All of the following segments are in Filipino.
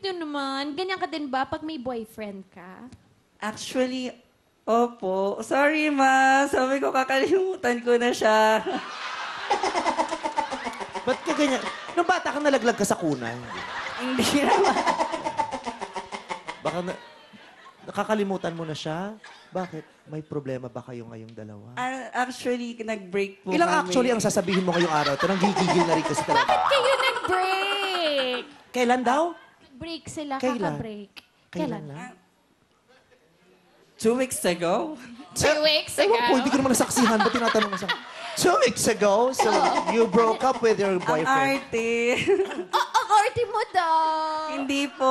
yun naman. Ganyan ka din ba pag may boyfriend ka? Actually, opo. Sorry, ma. Sabi ko, kakalimutan ko na siya. Ba't ka ganyan? Nung bata ka nalaglag ka sa kunay. Hindi naman. Baka nakakalimutan mo na siya? Bakit? May problema ba kayo ngayong dalawa? Actually, nag-break po Ilang kami. actually ang sasabihin mo ngayong araw? Ito nang gigigil na rin kasi talaga. Bakit kayo nag-break? Kailan daw? Break sila, Kailan? kaka-break. Kailan lang? 2 weeks ago. 2 weeks Ewan ko, ago. hindi ko naman nasaksihan. Ba't tinatanong mo sa... 2 weeks ago, so you broke up with your Ang boyfriend. arte. Ang arte mo daw. Hindi po.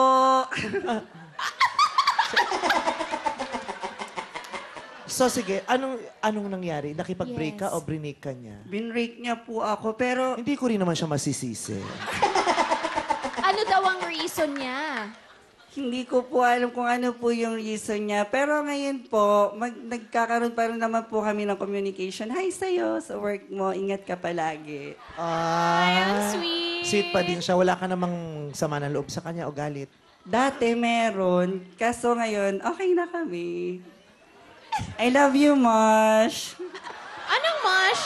So sige, anong nangyari? Nakipag-break ka Yes. o brinig ka niya? Binrake niya po ako, pero Hindi ko rin naman siya masisisi. Ano daw ang reason niya? hindi ko po alam kung ano po yung reason niya. Pero ngayon po, nagkakaroon pa rin naman po kami ng communication. Hi sa'yo, sa work mo, ingat ka palagi. Ay, ang sweet. Sweet pa din siya. Wala ka namang sama ng loob sa kanya o galit. Dati meron, kaso ngayon, okay na kami. I love you, Mosh. Anong mosh?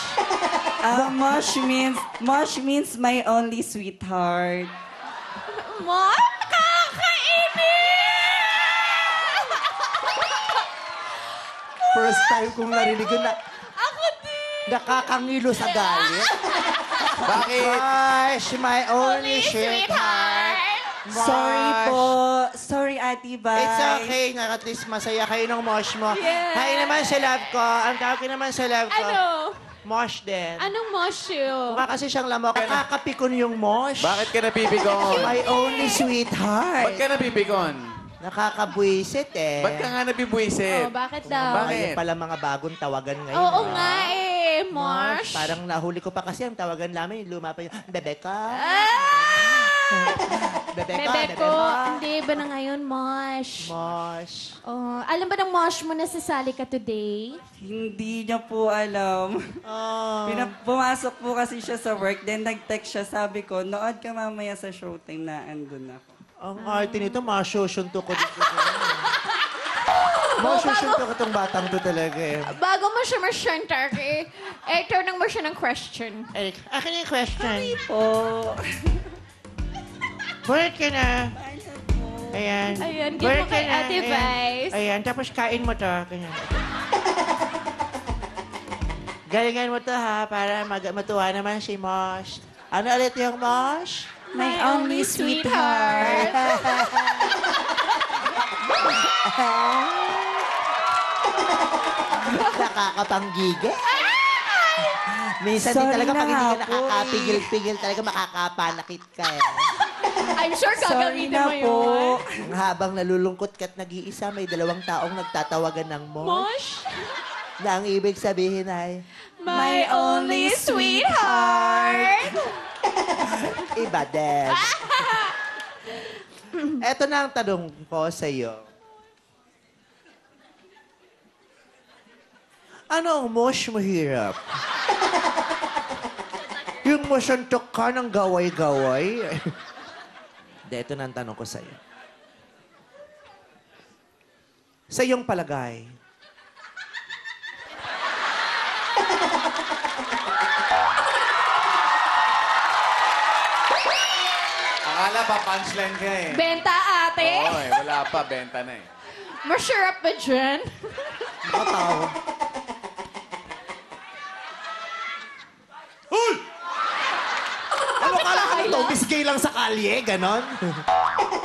Mosh means my only sweetheart. Mosh? First time kong narinig yun na Ako din. nakakangilo sa galit. Bakit? Gosh, my only sweetheart. Sorry po. Sorry, Ate Bay. It's okay na at least masaya kayo ng mosh mo. Yes. Hi naman sa love ko. Ang tawag ko naman sa love ko. Ano? Mosh din. Anong mosh yun? Mukha kasi siyang lamok. Nakakapikon yung mosh. Bakit ka napipikon? My only sweetheart. Ba't ka napipikon? Nakakabwisit eh. Ba't ka nga napibwisit? Oh, bakit daw? Bakit? Ayun pala mga bagong tawagan ngayon. Oo ah. nga eh, mosh. Parang nahuli ko pa kasi ang tawagan namin, luma pa yung, bebe ka. Bebe ka, Bebe bebe ko, mo. hindi ba na ngayon, mosh? Mosh. Oh, alam ba ng mosh mo na sasali ka today? Hindi niya po alam. Oh. Pumasok po kasi siya sa work, then nag-text siya, sabi ko, nood ka mamaya sa showtime na andun ako. Ang arte nito, masyusunto ko dito. Masyusunto ko itong batang to talaga eh. Bago mo siya ma-shantar, tanong mo siya ng question. Eric, akin yung question. Po. Work ka na. Ayan. Ayan, give mo Work kay ka na. Ate Ayan. Vice. Ayan, tapos kain mo to. Ganyan. Galingan mo to ha, para matuwa naman si Mosh. Ano ulit yung Mosh? My only sweetheart. Nakakapanggigil. Minsan din Sorry talaga na pag hindi nga ka po, nakakapigil-pigil talaga makakapanakit ka eh. I'm sure Sorry gagamitin na mo po. yun. Habang nalulungkot ka't nag-iisa, may 2 taong nagtatawagan ng Mosh. Mosh? Na ang ibig sabihin ay, My only sweetheart. iba din. Eto na ang tanong ko sa iyo. Ano ang most mahirap? Yung masuntok ka ng gaway-gaway? Ito na ang tanong ko sa iyo. Sa iyong palagay, Akala pa punchline ka eh. Benta, ate. Oo eh, wala pa. Benta na eh. Masarap ba dyan? nakatawa. Hoy! Ano kala ka nito? Bisgay lang sa kalye, ganon?